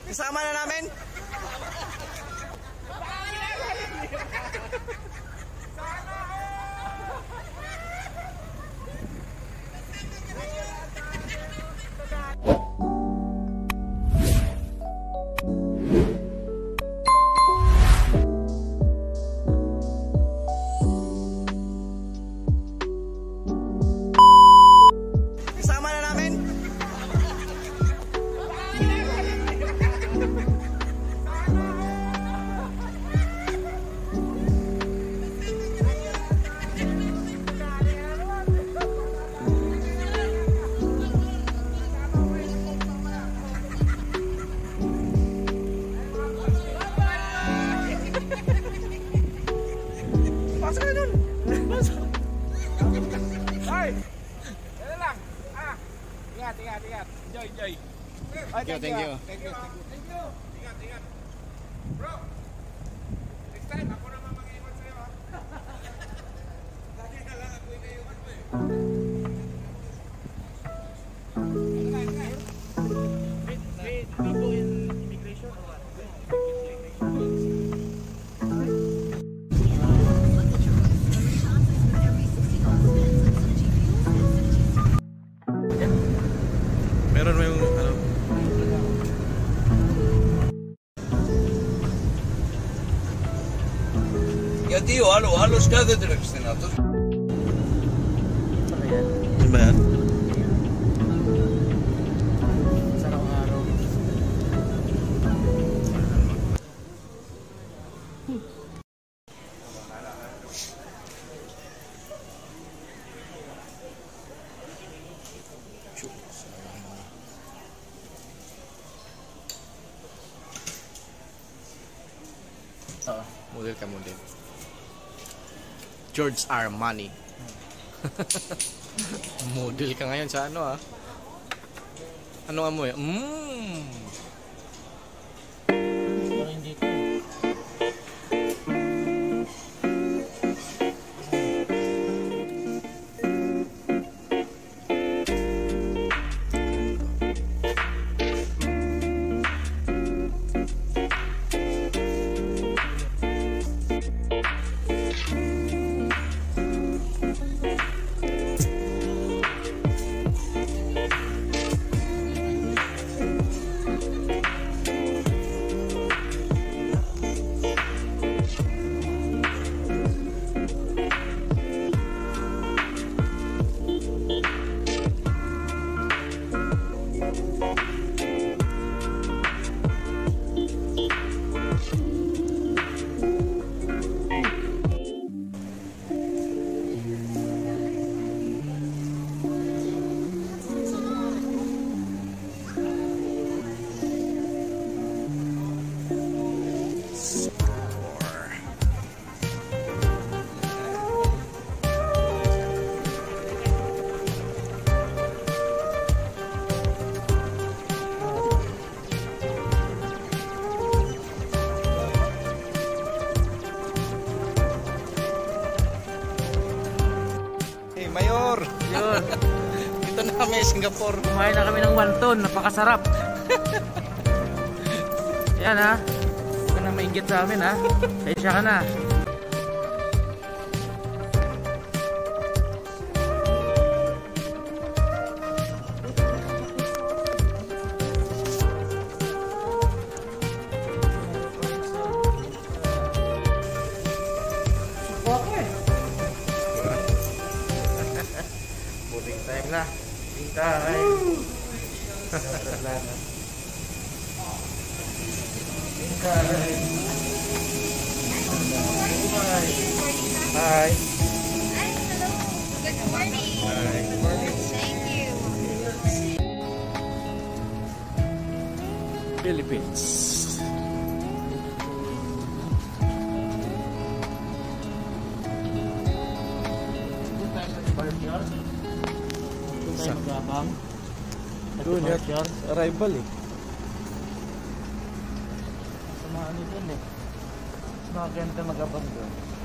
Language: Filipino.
Kasama na namin. Ingat. Enjoy. Thank you. Ingat. Bro, next time ako naman mag-iwan sa'yo, ha? Lagi na lang ako iniiwan mo, We go in immigration or what? Meron mo yung ano? Ya tío, halos cada direccionados. Ano ba yan? Model ka model. George Armani. Model ka ngayon sa ano ah? Ano mo eh? Pero hindi ko. Mayor! Yun. Dito na kami, Singapore. Kumain na kami ng wonton. Napakasarap. Yan ha. Huwag ka na mainggit sa amin ha. Paisya ka na. Na. Hintay. Hi. Hi, hello. Good morning. Good morning. Thank you. Philippines. Doon yan, arrival eh. Samahan nyo dun eh. Samahan kayo magabang doon.